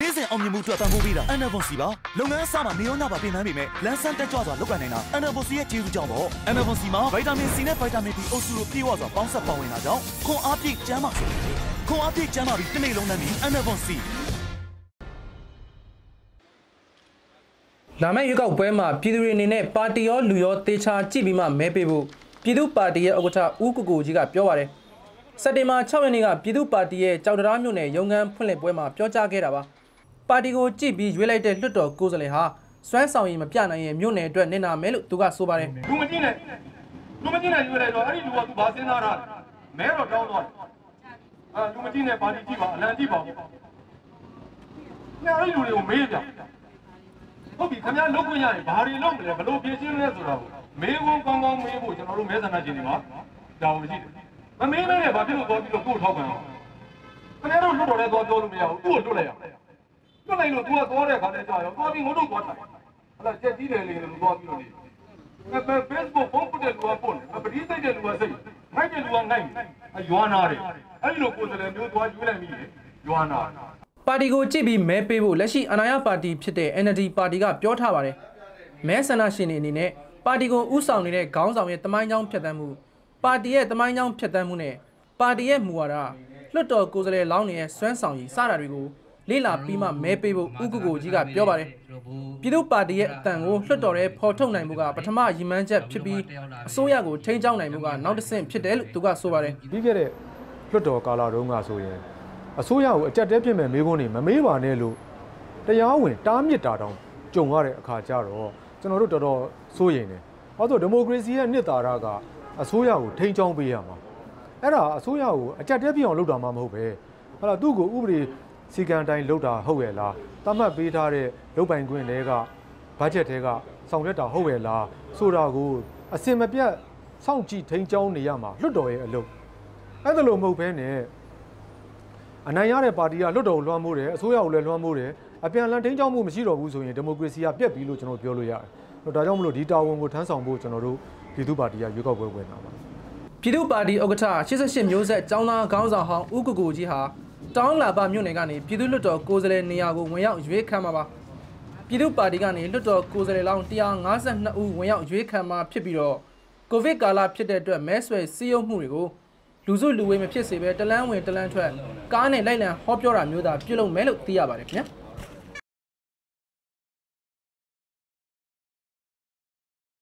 နေ့စဉ်အောင်မြင်မှုအတွက်ပံ့ပိုးပေးတာ NFOC ပါလုပ်ငန်းအစမှာနေရောညပါပြင်ပန်းပေမဲ့လမ်းဆန်းတက်ကြွစွာလုပ်ကိုင်နိုင်တာ NFOC ရဲ့ကျေးဇူးကြောင့်ပေါ့ NFOC မှာဗိုက်တာမင် C နဲ့ဗိုက်တာမင် B အုပ်စုတို့ပြည့်ဝစွာပေါင်းစပ်ပါဝင်တာကြောင့်ခွန်အားပြည့်ကျန်းမာစေခွန်အားပြည့်ကျန်းမာပြီးတစ်နေ့လုံးနဲ့ပြီး NFOC လာမယ့်ရွေးကောက်ပွဲမှာပြည်သူတွေအနေနဲ့ပါတီရောလူရောတေချာကြည့်ပြီးမှမဲပေးဖို့ပြည်သူ့ပါတီရဲ့ဥက္ကဋ္ဌဦးကိုကိုကြီးကပြောပါတယ်စက်တင်ဘာ6ရက်နေ့ကပြည်သူ့ပါတီရဲ့ကြောက်တရားမြို့နယ်ရုံးခန်းဖွင့်လှစ်ပွဲမှာပြောကြားခဲ့တာပါပါတီကိုကြည့်ပြီးရွေးလိုက်တဲ့လွှတ်တော်ကိုယ်စားလှယ်ဟာစွမ်းဆောင်ရည်မပြနိုင်ရင်မြို့နယ်အတွက်နစ်နာမယ်လို့သူကဆိုပါတယ်လူမကြည့်နဲ့ရွေးလိုက်တော့အဲ့ဒီလူကသူဘာစဉ်းစားတာမဲတော့တောင်းသွားလူမကြည့်နဲ့ပါတီကြည့်ပါအလံကြည့်ပါအဲ့ဒီလူတွေကိုမေးပြဟုတ်ပြီခင်ဗျားလုပ်ခွင့်ရတယ်ဘာတွေလုပ်မလဲဘလို့ပြင်ရှင်းလဲဆိုတော့မေးဖို့ကောင်းကောင်းမေးဖို့ကျွန်တော်တို့မဲဆန္ဒရှင်တွေမှာဒါဝင်ရှိတယ်မမေးမဲနဲ့ဘာဖြစ်လို့သွားပြီးတော့ကိုယ်ထောက်ပံ့အောင်ခင်ဗျားတို့လွတ်တော်လဲသွားပြောလို့မရဘူးသူ့ကိုလွတ်လိုက်ရလွတ်လိုက်လို့ तू ကသွားတဲ့ခါလဲကြာရောသွားပြီးငုံတို့သွားတယ်ဟလာချက်ကြီးတယ်လေလို့သွားပြီးတော့နေFacebook ဖုန်းပုတ်တဲ့လူကပုတ်တယ်ပတိစိတ်တဲ့လူကစိတ်မိုက်တဲ့လူကနိုင်ရွာနာတယ်အဲ့ဒီလိုကိုယ်စလဲမျိုးသွားကျွေးလိုက်မိတယ်ရွာနာပါတီကိုကြည့်ပြီးမဲပေးဖို့လက်ရှိအနာရပါတီဖြစ်တဲ့ NLD ပါတီကပြောထားပါတယ်မဲဆန္ဒရှင်တွေအနေနဲ့ပါတီကိုဥဆောင်နေတဲ့ခေါင်းဆောင်ရဲ့တမိုင်းကြောင်းဖြတ်သန်းမှုပါတီရဲ့တမိုင်းကြောင်းဖြတ်သန်းမှုနဲ့ပါတီရဲ့မူဝါဒလွှတ်တော်ကိုယ်စားလှယ်လောင်းနေရဲ့စွမ်းဆောင်ရည်စတာတွေကိုလေ့လာပြီးမှမဲပေးဖို့ဦးကိုကိုကြီးကပြောပါတယ်ပြည်သူ့ပါတီရဲ့အတန်ကိုလွှတ်တော်ထဲပေါ်ထုတ်နိုင်မှုကပထမရည်မှန်းချက်ဖြစ်ပြီးအစိုးရကိုထိန်းကျောင်းနိုင်မှုကနောက်တစ်ဆင့်ဖြစ်တယ်လို့သူကဆိုပါတယ်ပြီးခဲ့တဲ့လွှတ်တော်ကာလတုန်းကဆိုရင်အစိုးရကိုအကြက်တဲပြင်မဲ့မေးခွန်းတွေမမေးပါနဲ့လို့တရားဝင်တားမြစ်တာတောင်ကြုံရတဲ့အခါကျတော့ကျွန်တော်တို့တော်တော်စိုးရိမ်တယ်။ဘာလို့ဒီမိုကရေစီရဲ့နှစ်သာရကအစိုးရကိုထိန်းကျောင်းပေးရမှာ။အဲ့ဒါအစိုးရကိုအကြက်တဲပြအောင်လုပ်တာမှမဟုတ်ပဲ။ဟုတ်လားသူ့ကိုဥပဒေစီကံတိုင်းလုပ်တာဟုတ်ရဲ့လား။သတ်မှတ်ပေးထားတဲ့လုပ်ပိုင်ခွင့်တွေကဘတ်ဂျက်တွေကဆောင်ရွက်တာဟုတ်ရဲ့လားဆိုတာကိုအစင်မပြတ်စောင့်ကြည့်ထိန်းကျောင်းနေရမှာလွတ်တော်ရဲ့အလုပ်။အဲ့ဒါလို့မဟုတ်ဘဲနဲ့အနိုင်ရတဲ့ပါတီကလွတ်တော်ကိုလွှမ်းမိုးတယ်အစိုးရကိုလည်းလွှမ်းမိုးတယ်အပြန်အလှန်ထိန်းကျောင်းမှုမရှိတော့ဘူးဆိုရင်ဒီမိုကရေစီကပြက်ပြီလို့ကျွန်တော်ပြောလို့ရတယ်။ဒါကြောင့်မလို့ဒီတာဝန်ကိုထမ်းဆောင်ဖို့ကျွန်တော်တို့ပြည်သူ့ပါတီကရွေးကောက်ပွဲဝင်တာပါ။ပြည်သူ့ပါတီဥက္ကဋ္ဌ88မျိုးဆက်ကျောင်းသားခေါင်းဆောင်ဟောင်းဦးကိုကိုကြီးဟာတောင်းလာပမြို့နယ်ကနေပြည်သူ့လွှတ်တော်ကိုယ်စားလှယ်နေရာကိုဝင်ရောက်ရွေးခံမှာပါ။ပြည်သူ့ပါတီကနေလွှတ်တော်ကိုယ်စားလှယ်လောင်း152ဦးဝင်ရောက်ရွေးခံမှာဖြစ်ပြီးတော့ကိုဗစ်ကာလဖြစ်တဲ့အတွက်မဲဆွယ်စည်းရုံးမှုတွေကိုလူစုလူဝေးမဖြစ်စေဘဲတလန်းဝင်တလန်းထွက်ကားနဲ့လိုက်လံဟောပြောတာမျိုးသာပြုလုပ်မယ်လို့သိရပါတယ်ခင်ဗျာ။